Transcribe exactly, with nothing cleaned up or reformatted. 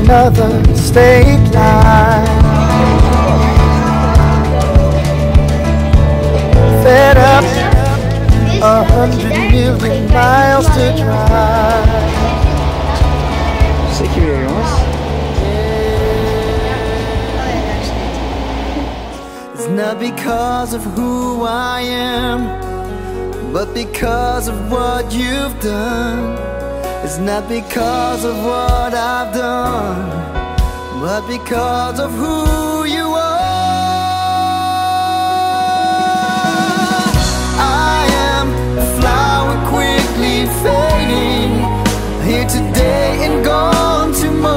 another state line. Fed up, a hundred million miles to drive. Zeker weer, jongens. It's not because of who I am, but because of what you've done. It's not because of what I've done, but because of who you are. I am a flower quickly fading, here today and gone tomorrow.